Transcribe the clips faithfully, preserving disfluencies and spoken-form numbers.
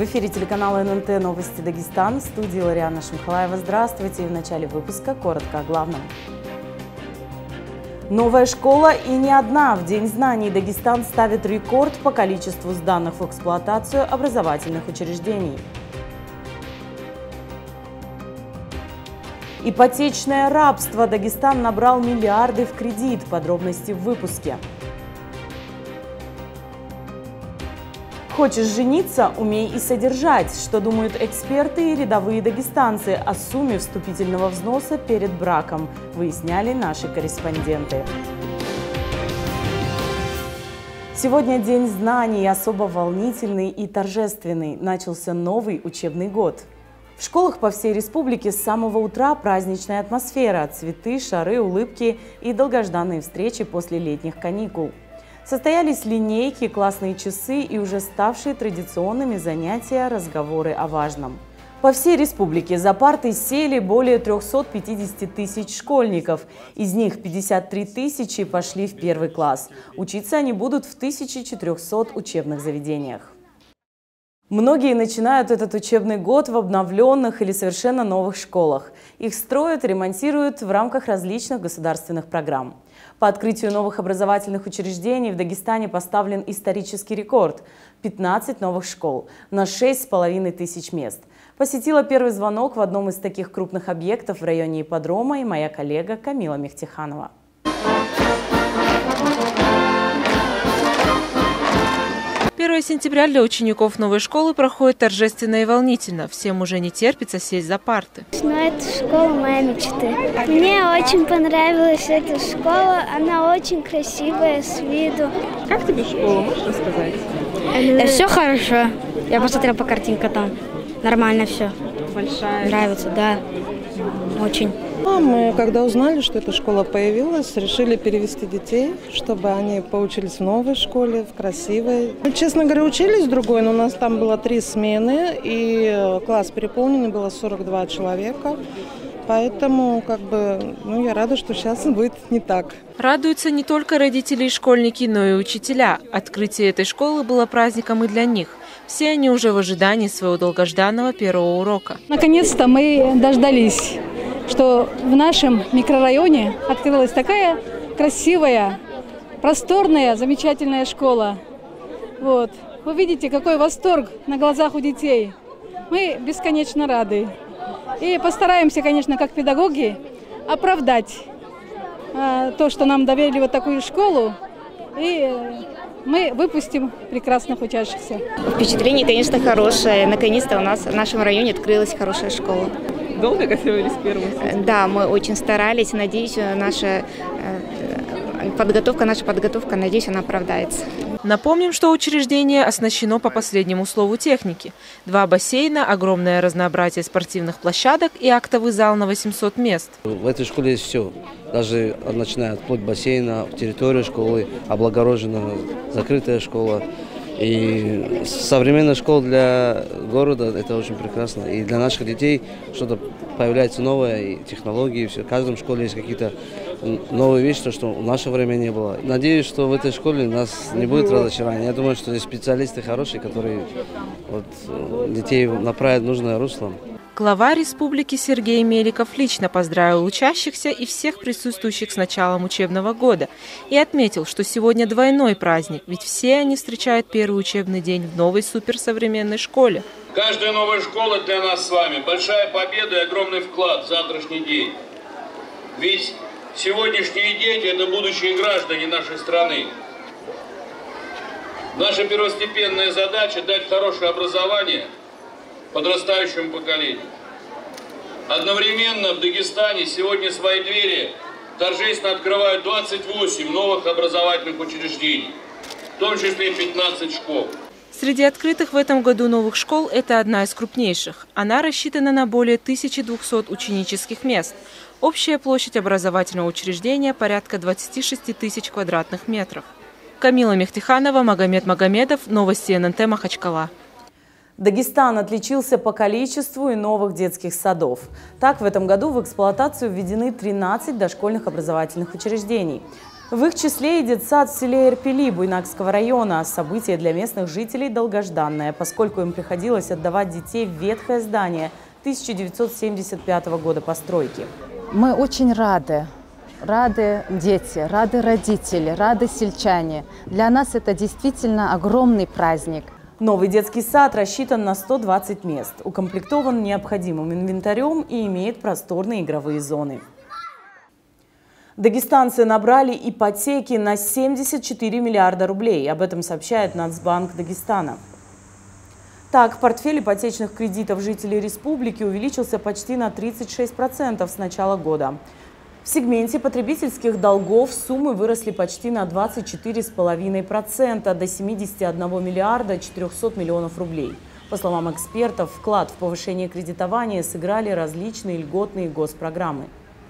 эфире телеканала эн эн тэ «Новости Дагестана», в студии Лариана Шамхалаева. Здравствуйте. И в начале выпуска коротко о главном. Новая школа и не одна. В День знаний Дагестан ставит рекорд по количеству сданных в эксплуатацию образовательных учреждений. Ипотечное рабство. Дагестан набрал миллиарды в кредит. Подробности в выпуске. Хочешь жениться – умей и содержать. Что думают эксперты и рядовые дагестанцы о сумме вступительного взноса перед браком, выясняли наши корреспонденты. Сегодня День знаний, особо волнительный и торжественный. Начался новый учебный год. В школах по всей республике с самого утра праздничная атмосфера, цветы, шары, улыбки и долгожданные встречи после летних каникул. Состоялись линейки, классные часы и уже ставшие традиционными занятия, разговоры о важном. По всей республике за парты сели более трёхсот пятидесяти тысяч школьников. Из них пятьдесят три тысячи пошли в первый класс. Учиться они будут в тысяче четырёхстах учебных заведениях. Многие начинают этот учебный год в обновленных или совершенно новых школах. Их строят, ремонтируют в рамках различных государственных программ. По открытию новых образовательных учреждений в Дагестане поставлен исторический рекорд – пятнадцать новых школ на шесть с половиной тысяч мест. Посетила первый звонок в одном из таких крупных объектов в районе ипподрома и моя коллега Камила Мехтиханова. первое сентября для учеников новой школы проходит торжественно и волнительно. Всем уже не терпится сесть за парты. Ну, это школа моей мечты. Мне очень понравилась эта школа. Она очень красивая с виду. Как тебе школа, можешь рассказать? Да, все хорошо. Я посмотрела по картинкам там. Нормально все. Большая. Нравится, да. Очень. Мы, когда узнали, что эта школа появилась, решили перевести детей, чтобы они поучились в новой школе, в красивой. Мы, честно говоря, учились в другой, но у нас там было три смены, и класс переполненный, было сорок два человека. Поэтому, как бы, ну, я рада, что сейчас будет не так. Радуются не только родители и школьники, но и учителя. Открытие этой школы было праздником и для них. Все они уже в ожидании своего долгожданного первого урока. Наконец-то мы дождались, что в нашем микрорайоне открылась такая красивая, просторная, замечательная школа. Вот. Вы видите, какой восторг на глазах у детей. Мы бесконечно рады. И постараемся, конечно, как педагоги, оправдать а, то, что нам доверили вот такую школу, и мы выпустим прекрасных учащихся. Впечатление, конечно, хорошее. Наконец-то у нас в нашем районе открылась хорошая школа. Долго готовились к первому сентября? Да, мы очень старались. Надеюсь, наша подготовка, наша подготовка, надеюсь, она оправдается. Напомним, что учреждение оснащено по последнему слову техники. Два бассейна, огромное разнообразие спортивных площадок и актовый зал на восемьсот мест. В этой школе есть все. Даже начиная от вплоть бассейна, территория школы, облагорожена, закрытая школа. И современная школа для города – это очень прекрасно. И для наших детей что-то появляется новое, и технологии, и все. В каждом школе есть какие-то новые вещи, что в наше время не было. Надеюсь, что в этой школе у нас не будет разочарования. Я думаю, что здесь специалисты хорошие, которые вот, детей направят в нужное русло. Глава республики Сергей Меликов лично поздравил учащихся и всех присутствующих с началом учебного года и отметил, что сегодня двойной праздник, ведь все они встречают первый учебный день в новой суперсовременной школе. Каждая новая школа для нас с вами большая победа и огромный вклад в завтрашний день. Ведь сегодняшние дети – это будущие граждане нашей страны. Наша первостепенная задача – дать хорошее образование подрастающему поколению. Одновременно в Дагестане сегодня свои двери торжественно открывают двадцать восемь новых образовательных учреждений, в том числе пятнадцать школ. Среди открытых в этом году новых школ это одна из крупнейших. Она рассчитана на более тысячи двухсот ученических мест. Общая площадь образовательного учреждения порядка двадцати шести тысяч квадратных метров. Камила Мехтиханова, Магомед Магомедов, Новости эн эн тэ, Махачкала. Дагестан отличился по количеству и новых детских садов. Так, в этом году в эксплуатацию введены тринадцать дошкольных образовательных учреждений. В их числе и детсад в селе Эрпели Буйнакского района. Событие для местных жителей долгожданное, поскольку им приходилось отдавать детей в ветхое здание тысяча девятьсот семьдесят пятого года постройки. Мы очень рады. Рады дети, рады родители, рады сельчане. Для нас это действительно огромный праздник. Новый детский сад рассчитан на сто двадцать мест, укомплектован необходимым инвентарем и имеет просторные игровые зоны. Дагестанцы набрали ипотеки на семьдесят четыре миллиарда рублей. Об этом сообщает Нацбанк Дагестана. Так, портфель ипотечных кредитов жителей республики увеличился почти на тридцать шесть процентов с начала года. В сегменте потребительских долгов суммы выросли почти на двадцать четыре целых пять десятых процента до семидесяти одного миллиарда четырёхсот миллионов рублей. По словам экспертов, вклад в повышение кредитования сыграли различные льготные госпрограммы.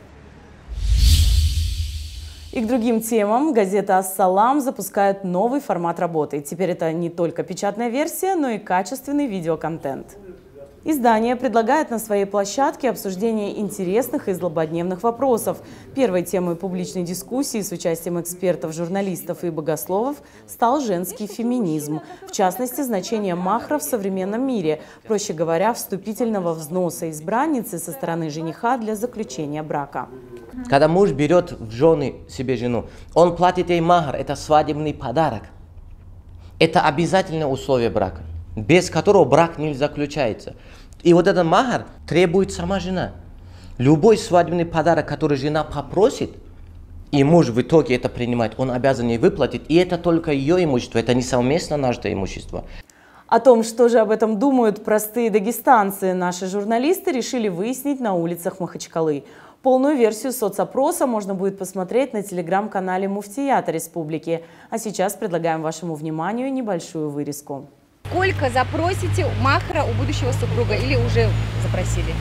И к другим темам газета «Ас-Салам» запускает новый формат работы. Теперь это не только печатная версия, но и качественный видеоконтент. Издание предлагает на своей площадке обсуждение интересных и злободневных вопросов. Первой темой публичной дискуссии с участием экспертов, журналистов и богословов стал женский феминизм. В частности, значение махра в современном мире, проще говоря, вступительного взноса избранницы со стороны жениха для заключения брака. Когда муж берет в жены себе жену, он платит ей махр, это свадебный подарок. Это обязательное условие брака, без которого брак не заключается. И вот этот махр требует сама жена. Любой свадебный подарок, который жена попросит, и муж в итоге это принимает, он обязан ей выплатить. И это только ее имущество, это не совместно нажитое имущество. О том, что же об этом думают простые дагестанцы, наши журналисты решили выяснить на улицах Махачкалы. Полную версию соцопроса можно будет посмотреть на телеграм-канале Муфтията Республики. А сейчас предлагаем вашему вниманию небольшую вырезку. Сколько запросите махра у будущего супруга или уже запросили?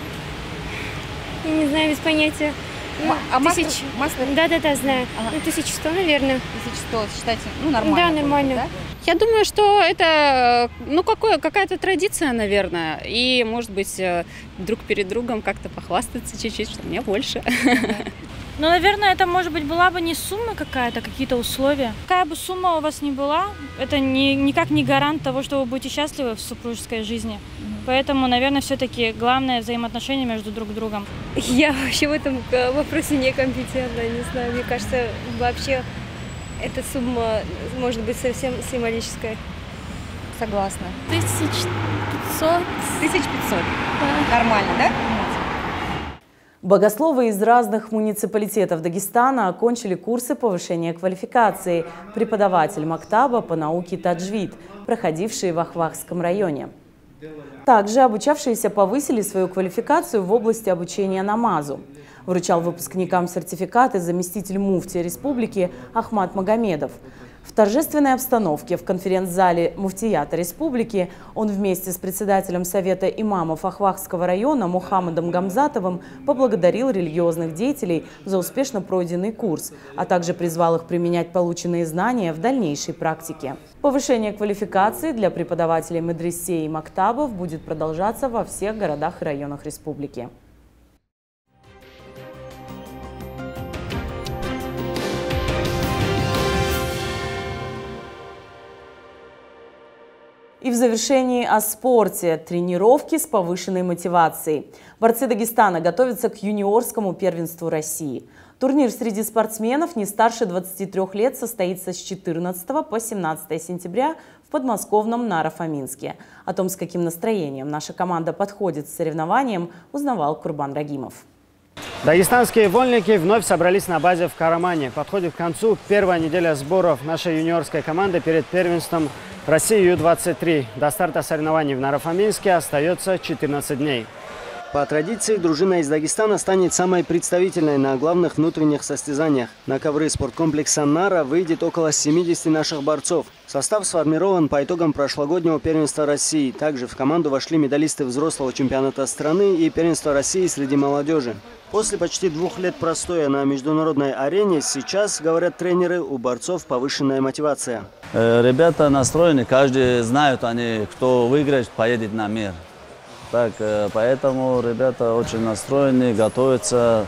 Я не знаю, без понятия. Ну, а тысяч... масло? Да-да-да, знаю. Ага. Ну, тысяча сто, наверное. Тысяча сто, считайте, ну, нормально. Да, нормально. Да? Я думаю, что это, ну, какая-то традиция, наверное. И, может быть, друг перед другом как-то похвастаться чуть-чуть, что у меня больше. Ну, наверное, это, может быть, была бы не сумма какая-то, какие-то условия. Какая бы сумма у вас ни была, это не, никак не гарант того, что вы будете счастливы в супружеской жизни. Mm-hmm. Поэтому, наверное, все-таки главное взаимоотношения между друг другом. Я вообще в этом вопросе некомпетентна, не знаю. Мне кажется, вообще эта сумма может быть совсем символическая. Согласна. Тысяч пятьсот. Тысяч пятьсот. Да. Нормально, да? Богословы из разных муниципалитетов Дагестана окончили курсы повышения квалификации. Преподаватель Мактаба по науке таджвид, проходившие в Ахвахском районе. Также обучавшиеся повысили свою квалификацию в области обучения намазу. Вручал выпускникам сертификаты заместитель муфтия республики Ахмад Магомедов. В торжественной обстановке в конференц-зале Муфтията Республики он вместе с председателем Совета имамов Ахвахского района Мухаммадом Гамзатовым поблагодарил религиозных деятелей за успешно пройденный курс, а также призвал их применять полученные знания в дальнейшей практике. Повышение квалификации для преподавателей медресей и мактабов будет продолжаться во всех городах и районах республики. И в завершении о спорте. Тренировки с повышенной мотивацией. Борцы Дагестана готовятся к юниорскому первенству России. Турнир среди спортсменов не старше двадцати трёх лет состоится с четырнадцатого по семнадцатое сентября в подмосковном Наро-Фоминске. О том, с каким настроением наша команда подходит к соревнованиям, узнавал Курбан Рагимов. Дагестанские вольники вновь собрались на базе в Карамане. Подходит к концу первая неделя сборов нашей юниорской команды перед первенством России ю двадцать три. До старта соревнований в Наро-Фоминске остается четырнадцать дней. По традиции, дружина из Дагестана станет самой представительной на главных внутренних состязаниях. На ковры спорткомплекса «Нара» выйдет около семидесяти наших борцов. Состав сформирован по итогам прошлогоднего первенства России. Также в команду вошли медалисты взрослого чемпионата страны и первенства России среди молодежи. После почти двух лет простоя на международной арене сейчас, говорят тренеры, у борцов повышенная мотивация. Ребята настроены, каждый знает, они, кто выиграет, поедет на мир. Так, поэтому ребята очень настроены, готовятся.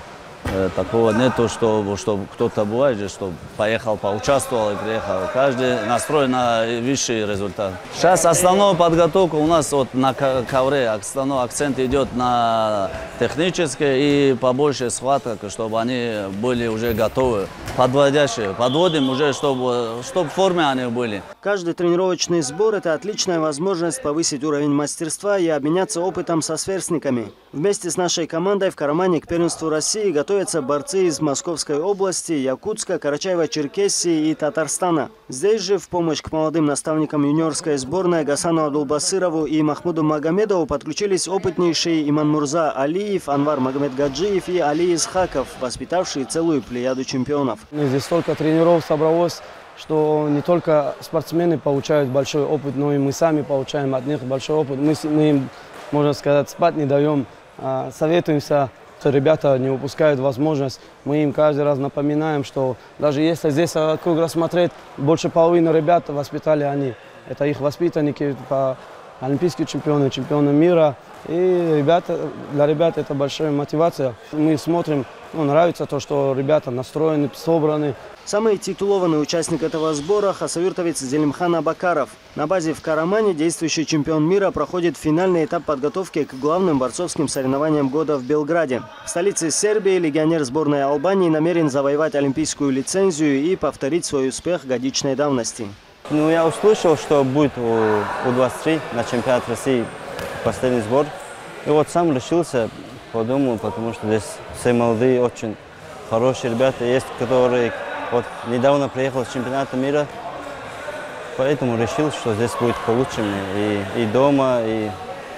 Такого нету, что, что кто-то бывает, что поехал, поучаствовал и приехал. Каждый настроен на высший результат. Сейчас основная подготовка у нас вот на ковре. Основной акцент идет на техническое и побольше схваток, чтобы они были уже готовы. Подводящие. Подводим уже, чтобы, чтобы в форме они были. Каждый тренировочный сбор – это отличная возможность повысить уровень мастерства и обменяться опытом со сверстниками. Вместе с нашей командой в Карамане к первенству России готовятся борцы из Московской области, Якутска, Карачаево-Черкесии и Татарстана. Здесь же в помощь к молодым наставникам юниорской сборной Гасану Абдулбасырову и Махмуду Магомедову подключились опытнейшие Иманмурза Алиев, Анвар Магомедгаджиев и Али Исхаков, воспитавшие целую плеяду чемпионов. Здесь столько тренеров собралось, что не только спортсмены получают большой опыт, но и мы сами получаем от них большой опыт. Мы, мы им, можно сказать, спать не даем, а советуемся, что ребята не упускают возможность. Мы им каждый раз напоминаем, что даже если здесь вокруг рассмотреть, больше половины ребят воспитали они. Это их воспитанники, олимпийские чемпионы, чемпионы мира. И ребята, для ребят это большая мотивация. Мы смотрим, ну, нравится то, что ребята настроены, собраны. Самый титулованный участник этого сбора – хасавюртовец Зелимхан Абакаров. На базе в Карамане действующий чемпион мира проходит финальный этап подготовки к главным борцовским соревнованиям года в Белграде. В столице Сербии легионер сборной Албании намерен завоевать олимпийскую лицензию и повторить свой успех годичной давности. Ну, я услышал, что будет у двадцать три на чемпионат России последний сбор. И вот сам решился, подумал, потому что здесь все молодые, очень хорошие ребята есть, которые вот недавно приехал с чемпионата мира. Поэтому решил, что здесь будет получше мне. И, и дома, и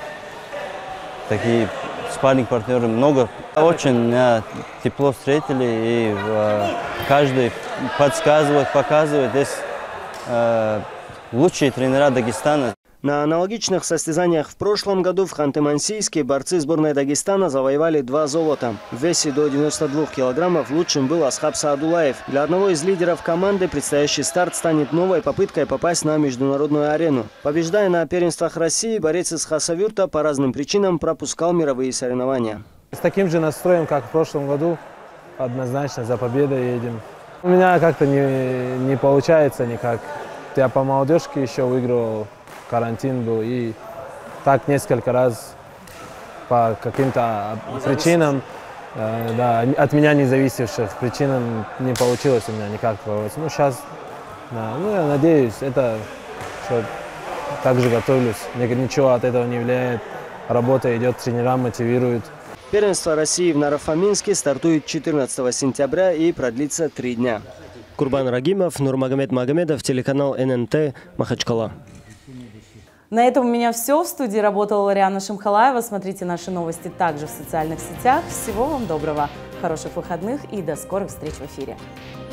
такие спарринг-партнеры много. Очень меня тепло встретили, и э, каждый подсказывает, показывает. Здесь э, лучшие тренера Дагестана. На аналогичных состязаниях в прошлом году в Ханты-Мансийске борцы сборной Дагестана завоевали два золота. В весе до девяноста двух килограммов лучшим был Асхаб Саадулаев. Для одного из лидеров команды предстоящий старт станет новой попыткой попасть на международную арену. Побеждая на первенствах России, борец из Хасавюрта по разным причинам пропускал мировые соревнования. С таким же настроем, как в прошлом году, однозначно за победой едем. У меня как-то не, не получается никак. Я по молодежке еще выигрывал. Карантин был, и так несколько раз по каким-то причинам, э, да, от меня не зависевших причинам не получилось у меня никак бороться. Ну, сейчас, да, ну, я надеюсь, это, что так же готовлюсь, ничего от этого не влияет, работа идет, тренера мотивируют. Первенство России в Наро-Фоминске стартует четырнадцатого сентября и продлится три дня. Курбан Рагимов, Нурмагомед Магомедов, телеканал эн эн тэ, Махачкала. На этом у меня все. В студии работала Лариана Шамхалаева. Смотрите наши новости также в социальных сетях. Всего вам доброго, хороших выходных и до скорых встреч в эфире.